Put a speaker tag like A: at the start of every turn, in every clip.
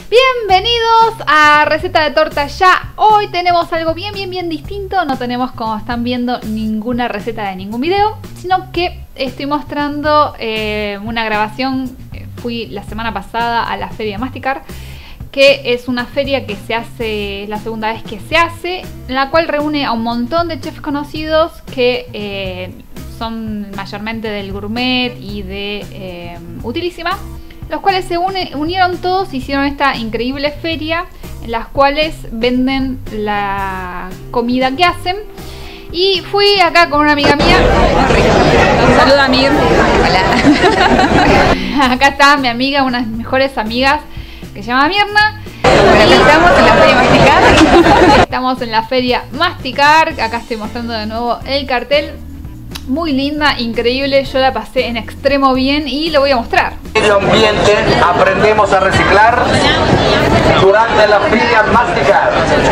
A: Bienvenidos a Receta de Torta Ya. Hoy tenemos algo bien distinto. No tenemos, como están viendo, ninguna receta de ningún video, sino que estoy mostrando una grabación. Fui la semana pasada a la Feria de Masticar, que es una feria que se hace, es la segunda vez que se hace, en la cual reúne a un montón de chefs conocidos que son mayormente del gourmet y de utilísima, los cuales se unieron todos y hicieron esta increíble feria en las cuales venden la comida que hacen. Y fui acá con una amiga mía. Saluda, Mir. Hola. Acá está mi amiga, una de mis mejores amigas, que se llama Mirna.
B: Bueno, estamos en la Feria Masticar.
A: Estamos en la Feria Masticar. Acá estoy mostrando de nuevo el cartel. Muy linda, increíble, yo la pasé en extremo bien y lo voy a mostrar.
C: Medio ambiente, aprendemos a reciclar durante la Feria Masticar.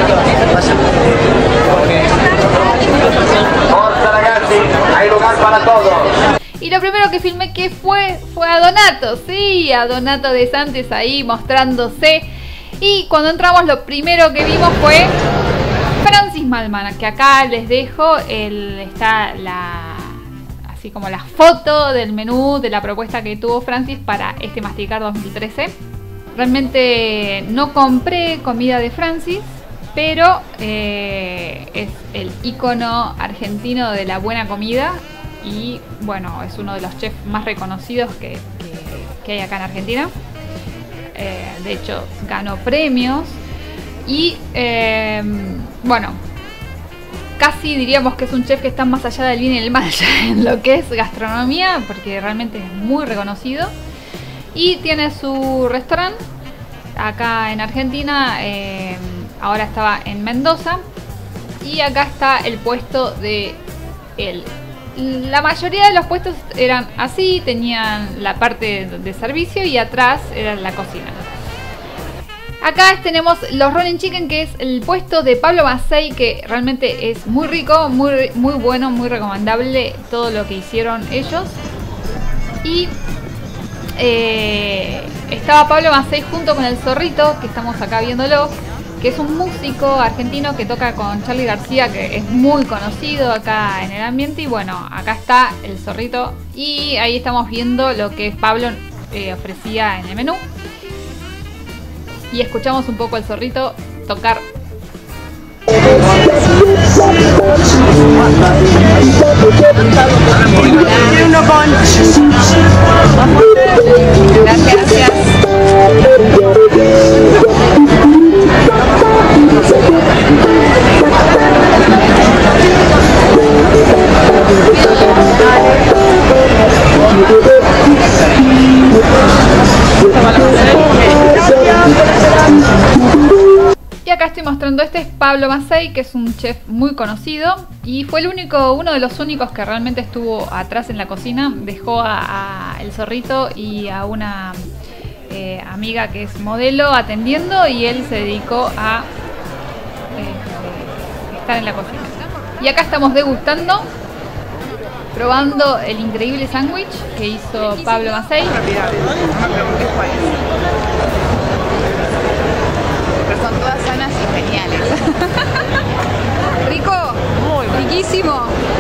C: Forza ragazzi, hay lugar para todos.
A: Y lo primero que filmé que fue a Donato, sí, a Donato de Santos ahí mostrándose. Y cuando entramos lo primero que vimos fue Francis Malman, que acá les dejo, está así como la foto del menú, de la propuesta que tuvo Francis para este Masticar 2013. Realmente no compré comida de Francis, pero es el ícono argentino de la buena comida y bueno, es uno de los chefs más reconocidos que hay acá en Argentina. De hecho, ganó premios y bueno, casi diríamos que es un chef que está más allá del bien y el mal en lo que es gastronomía, porque realmente es muy reconocido. Y tiene su restaurante acá en Argentina, ahora estaba en Mendoza. Y acá está el puesto de él. La mayoría de los puestos eran así, tenían la parte de servicio y atrás era la cocina. Acá tenemos los Rolling Chicken, que es el puesto de Pablo Mazzei, que realmente es muy rico, muy bueno, muy recomendable todo lo que hicieron ellos. Y estaba Pablo Mazzei junto con el Zorrito, que estamos acá viéndolo, que es un músico argentino que toca con Charly García, que es muy conocido acá en el ambiente. Y bueno, acá está el Zorrito y ahí estamos viendo lo que Pablo ofrecía en el menú. Y escuchamos un poco al Zorrito tocar.
B: Gracias.
A: Y acá estoy mostrando, este es Pablo Mazzei, que es un chef muy conocido y fue uno de los únicos que realmente estuvo atrás en la cocina. Dejó a el Zorrito y a una amiga que es modelo atendiendo, y él se dedicó a estar en la cocina. Y acá estamos degustando, probando el increíble sándwich que hizo Pablo Mazzei.
B: Pero son todas sanas y geniales. ¿Rico? Muy riquísimo.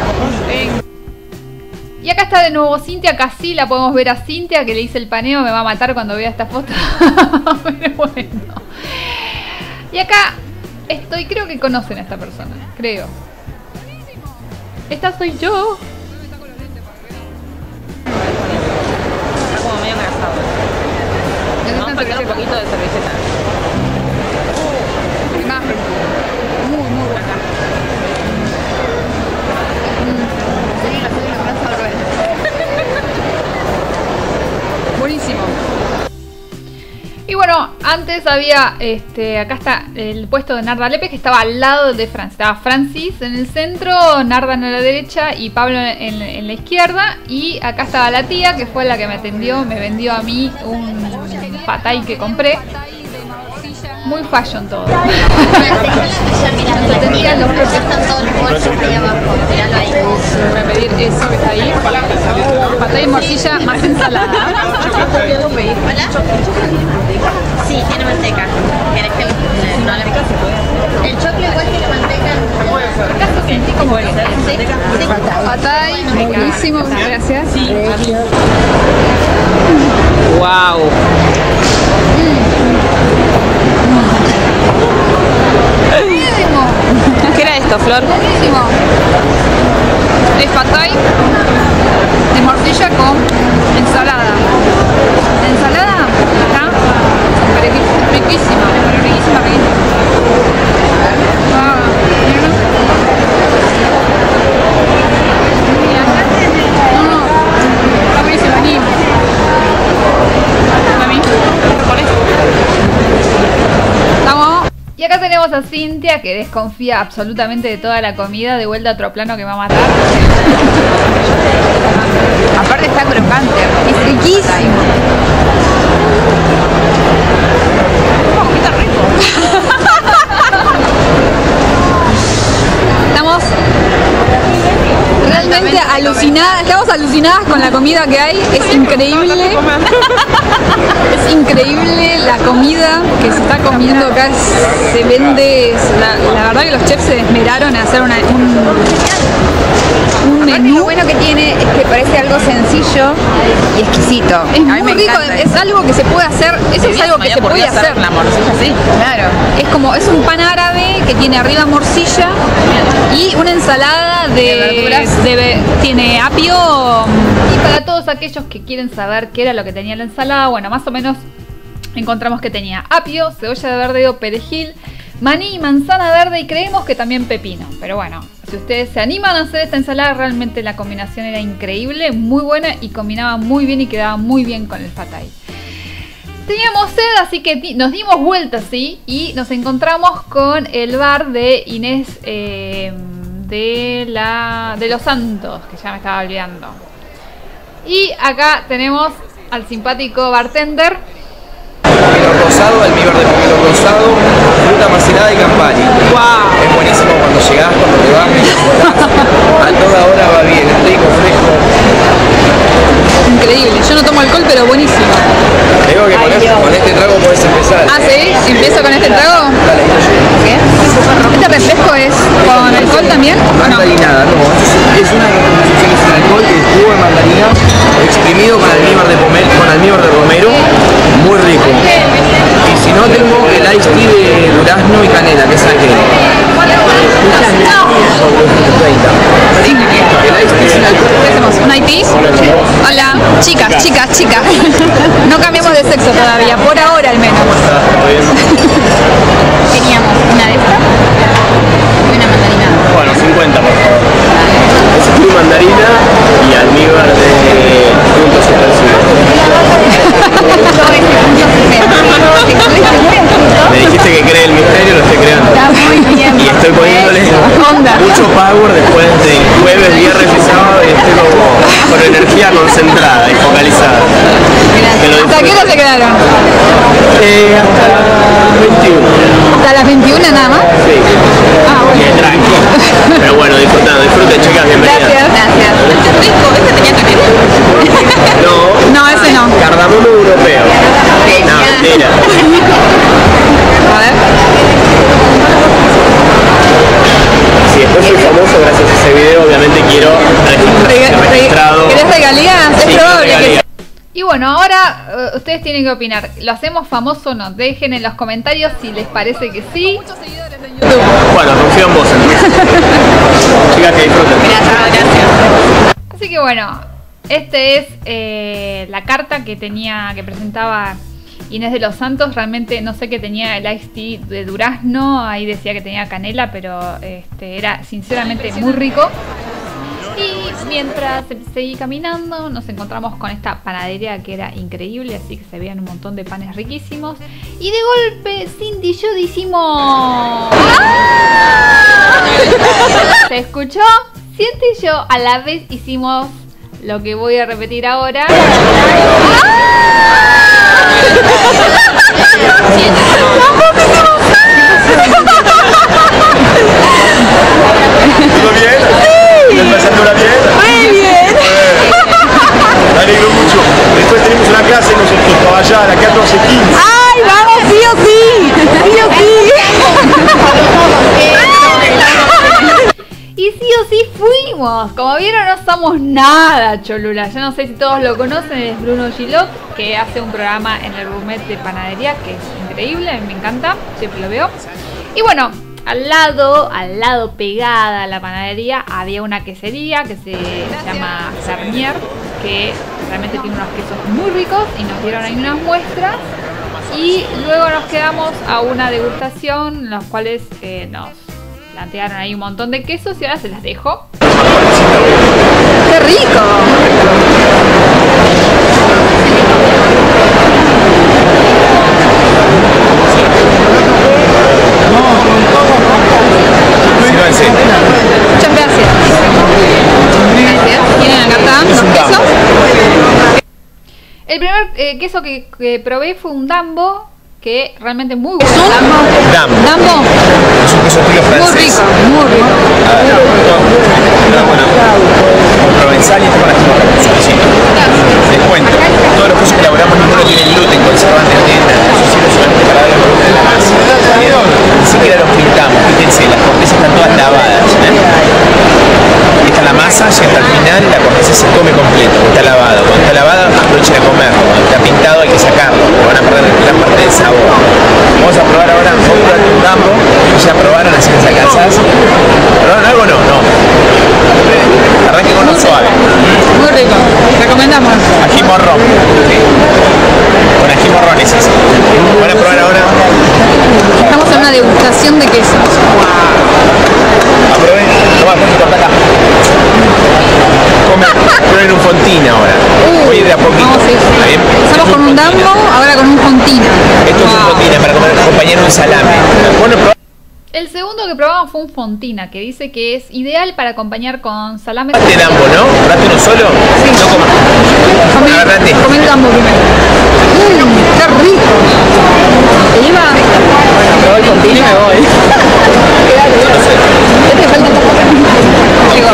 A: Y acá está de nuevo Cintia, acá sí la podemos ver a Cintia, que le hice el paneo, me va a matar cuando vea esta foto. Pero bueno. Y acá creo que conocen a esta persona, creo. Esta soy yo.
B: Está como medio engrasado. Vamos a faltar un poquito de servilleta.
A: Imagen. Muy buena. Buenísimo. Y bueno, antes había, acá está el puesto de Narda Lepe, que estaba al lado de Francis. Estaba Francis en el centro, Narda en la derecha y Pablo en la izquierda. Y acá estaba la tía, que fue la que me atendió, me vendió a mí un patay que compré. Muy fashion todo. Atendían los precios. Voy a pedir eso que está ahí. Patay y morcilla más ensalada.
B: ¿Hola? Sí, tiene manteca.
A: Riquísimo, gracias.
B: Sí, wow.
A: Buenísimo.
B: ¿Qué era esto, Flor?
A: Buenísimo. Es pad thai de morcilla con ensalada. La ensalada está riquísima, riquísima, riquísima. Está buenísimo, vení. Estamos. Y acá tenemos a Cintia, que desconfía absolutamente de toda la comida. De vuelta a otro plano que me va a matar. Aparte está crocante, es riquísimo. Está rico. Estamos realmente alucinadas, estamos alucinadas con la comida que hay, es increíble. Es increíble la comida que se está comiendo acá, se vende, la verdad que los chefs se esmeraron en hacer un menú.
D: Lo bueno que tiene es que parece algo sencillo y exquisito.
A: Es muy rico, es algo que se puede hacer, eso es algo que se puede hacer.
B: La morcilla, sí.
D: Claro.
A: Es un pan árabe que tiene arriba morcilla y una ensalada de verduras. Tiene apio. Y para todos aquellos que quieren saber qué era lo que tenía la ensalada, bueno, más o menos encontramos que tenía apio, cebolla de verde o perejil, maní, manzana verde y creemos que también pepino. Pero bueno, si ustedes se animan a hacer esta ensalada, realmente la combinación era increíble, muy buena y combinaba muy bien y quedaba muy bien con el pad thai. Teníamos sed, así que nos dimos vueltas, ¿sí? Y nos encontramos con el bar de Inés de Los Santos, que ya me estaba olvidando. Y acá tenemos al simpático bartender.
E: Pomelo rosado, almíbar de pomelo rosado, fruta macerada y campari.
B: Wow.
E: Es buenísimo cuando llegás, cuando te vas, a toda hora va bien, es rico, fresco.
A: Increíble, yo no tomo alcohol, pero buenísimo.
E: Te digo que con este trago podés empezar.
A: Ah, ¿sí? ¿Empiezo con este trago?
E: Dale,
A: ¿Qué? ¿Este refresco es con alcohol también? ¿O no?
E: mandarinada, no, es una composición sin alcohol, que es jugo de mandarina exprimido con almíbar de romero, muy rico. Y si no, tengo el iced tea de durazno y canela, que es aquel. El iced tea sin alcohol.
A: ¿Qué hacemos? ¿Un IT? Hola, chicas. No cambiamos de sexo todavía, por ahora al menos.
D: Teníamos una de estas y una mandarina.
E: Bueno, 50 por favor. Es jugo de mandarina y almíbar de frutos suspensivos. Me dijiste que cree el misterio, lo estoy creando.
D: Está muy bien.
E: Y estoy poniéndole mucho power después de jueves, viernes y sábado y estoy como con energía concentrada y focalizada.
A: ¿Hasta qué hora se quedaron?
E: Hasta las 21.
A: ¿Hasta las 21 nada más?
E: Sí.
A: Ah, bueno.
E: Bien, tranquilo. Pero bueno, disfruten, chicas, bienvenidas.
A: Gracias.
B: Este rico, este tenía canela.
E: No,
A: ese no.
E: Cardamomo europeo. No, mentira.
A: A ver.
E: Si después soy famoso gracias a ese video, obviamente quiero registrado.
A: ¿Querés regalías?
E: Sí,
A: Es probable
E: regalías.
A: que... Y bueno, ahora ustedes tienen que opinar. ¿Lo hacemos famoso o no? Dejen en los comentarios si les parece que sí.
E: Bueno, confío en vos entonces. Chicas, que disfruten.
B: Gracias.
A: Así que bueno, este es la carta que presentaba Inés de los Santos. Realmente no sé qué tenía el iced tea de durazno. Ahí decía que tenía canela, pero era sinceramente muy rico. Y mientras seguí caminando nos encontramos con esta panadería que era increíble, así que se veían un montón de panes riquísimos. Y de golpe Cindy y yo decimos... ¡Ah! ¿Se escuchó? Cindy y yo a la vez hicimos lo que voy a repetir ahora. ¡Ah!
E: ¿Todo bien? ¿Estás pasándola bien?
A: Muy bien.
E: Me alegro mucho. Después tenemos una clase nosotros para allá a las 14:15.
A: ¡Ay, vamos, sí o sí! ¡Sí o sí! Y sí o sí fui, seguimos. Como vieron, no somos nada Cholula. Yo no sé si todos lo conocen, es Bruno Gilot, que hace un programa en el Gourmet de Panadería que es increíble, me encanta, siempre lo veo. Y bueno, al lado pegada a la panadería había una quesería que se llama Fermier, que realmente tiene unos quesos muy ricos y nos dieron ahí unas muestras. Y luego nos quedamos a una degustación en las cuales nos plantearon ahí un montón de quesos y ahora se las dejo.
D: ¡Qué rico! Muchas gracias. Gracias. ¿Tienen acá los quesos?
A: El primer queso que probé fue un Dambo, que realmente muy bueno.
E: Dambo. Es un queso estilo francés.
D: Muy rico.
E: Bueno, provenzal y con la suficiente. Les cuento, todos los quesos que elaboramos ninguno tiene gluten, conservante, no tiene nada. Eso sí lo suelen preparar en el de la masa. Ni siquiera los pintamos, fíjense, las cortezas están todas lavadas. Esta es la masa, llega al final, la corteza se come completa, está lavada. Cuando está lavada, aprovechen a comerlo. Cuando está pintado hay que sacarlo, porque van a perder gran parte del sabor. Vamos a probar ahora un Dambo, ya probaron así que alcanzás. ¿Probaron algo o no? No. Arranque con uno suave.
D: Muy rico. Recomendamos.
E: Ají morrón. Con ají morrón es ese. Van a probar ahora.
D: Estamos en una degustación de quesos.
E: Aprovechen. Toma, corta acá. Prueben un Fontina ahora. Voy de a poquito.
D: Vamos a ir. Empezamos con un Dambo, ahora con un Fontina.
E: Esto es un Fontina para acompañar un salame. Bueno,
A: el segundo que probamos fue un Fontina, que dice que es ideal para acompañar con salame.
E: Date Dambo, ¿no? ¿Date uno solo? Sí. No comas.
D: Comé el Dambo primero. ¡Qué rico! ¿Te iba? Probé el Fontina y me voy. Este falta un poco. Llegó.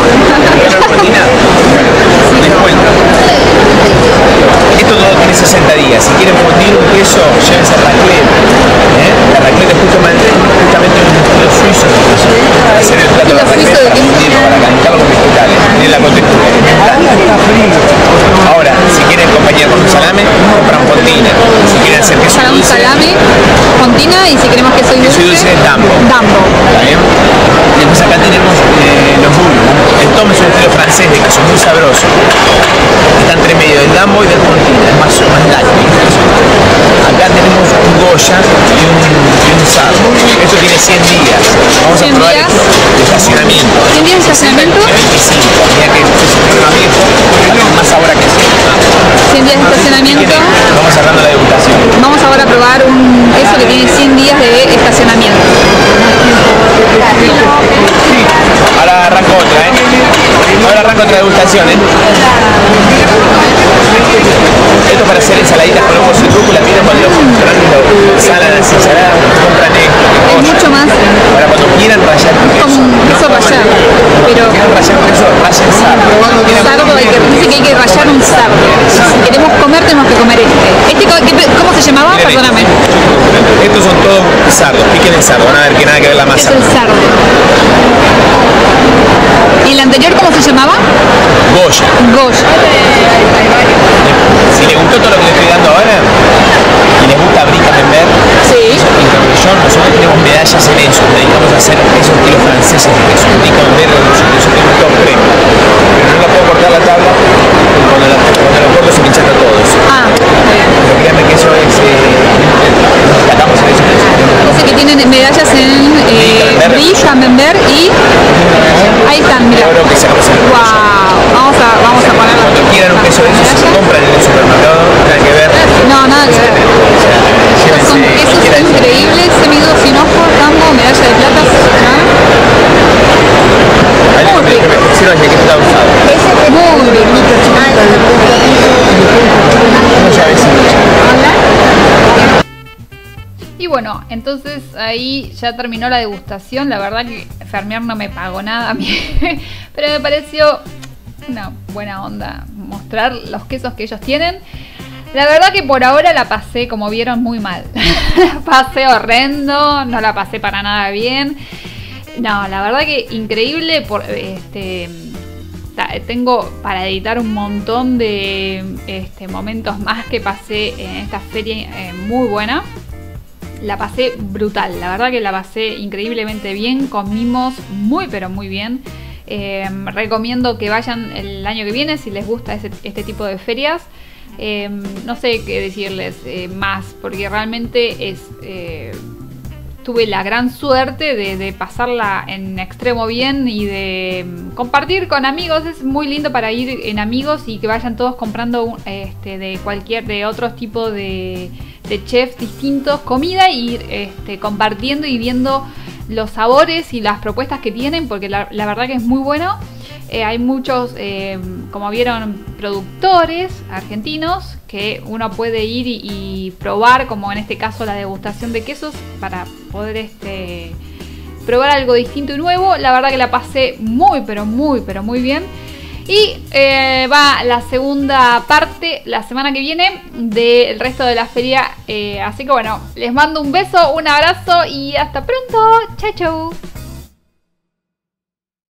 E: Les cuento. Esto todo tiene 60 días. Si quieren fundir un queso, llévense a raclette. La raclette es justamente un estilo suizo de queso. Hacer el plato de raclette para fundirlo, para calentarlo con vegetales. Tiene la contextura. Ahora, si quieren acompañar con un salame, compran Fontina. Si quieren hacer queso
D: para
E: dulce,
D: un salame, Fontina, y si queremos queso dulce,
E: es Dambo. ¿Está bien? Y entonces acá tenemos los bulbos. El tom es un estilo francés de queso muy sabroso. Está entre medio del Dambo y del Fontina, es más light. Acá tenemos un Goya y un Sardo. Esto tiene 100 días. Vamos a probar esto de estacionamiento.
D: 100 días de estacionamiento.
E: 25. Mira que es más viejo, más sabor a queso.
D: 100 días de estacionamiento.
E: Vamos cerrando la degustación.
D: Vamos ahora a probar un queso que tiene 100 días de estacionamiento.
E: Ahora arranco otra, Ahora arranco otra degustación, Esto para hacer ensaladitas con hongos y rúcula. Miren cuando los restaurantes lo salan así, saladas, compran esto.
D: Es mucho más
E: Para cuando quieran rallar un queso.
D: como un queso rallado. Pero
E: quieran rallar un queso, rayen sardo.
D: sardo, dice que hay que rallar un sardo. Si queremos comer, tenemos que comer este. ¿Cómo se llamaba?
E: Miren,
D: Perdóname.
E: Estos son todos sardos. Piquen el sardo, van a ver que nada que ver la masa.
D: Es el sardo. ¿Y el anterior cómo se llamaba?
E: Goya.
D: Goya.
E: Si les gustó todo lo que les estoy dando ahora y les gusta Brie Camembert,
D: Sí.
E: nosotros tenemos medallas en eso, nos dedicamos a hacer esos estilos franceses de queso. Brie Camembert es un top premio, pero no la puedo cortar la tabla porque cuando la corto se me hincha todo eso. Pero créanme que eso es destacamos en eso.
D: Dice que tienen medallas en Brie, Camembert y ahí están, mira.
E: Yo creo que se
D: Wow. Vamos a ponerlo.
E: Cuando quieran un queso de esos, se compran en el supermercado, nada que ver.
D: No, nada que ver. Son quesos increíbles, semido sin ojo, Dambo, medalla de plata. Muy rico.
E: Sirvan que está usado.
D: Muy rico.
A: Y bueno, entonces ahí ya terminó la degustación. La verdad que Fermier no me pagó nada a mí, pero me pareció una buena onda mostrar los quesos que ellos tienen. La verdad que por ahora la pasé, como vieron, muy mal. La pasé horrendo, no la pasé para nada bien. No, la verdad que increíble. tengo para editar un montón de momentos más que pasé en esta feria muy buena. La pasé brutal, la verdad que la pasé increíblemente bien, comimos muy pero muy bien. Recomiendo que vayan el año que viene si les gusta este tipo de ferias. No sé qué decirles más, porque realmente tuve la gran suerte de pasarla en extremo bien y de compartir con amigos. Es muy lindo para ir en amigos y que vayan todos comprando de otros tipos de chefs distintos comida y ir compartiendo y viendo los sabores y las propuestas que tienen, porque la verdad que es muy bueno. Hay muchos, como vieron, productores argentinos que uno puede ir y probar, como en este caso la degustación de quesos, para poder probar algo distinto y nuevo. La verdad que la pasé muy pero muy bien. Y va la segunda parte la semana que viene del resto de la feria. Así que bueno, les mando un beso, un abrazo y hasta pronto. Chau, chau.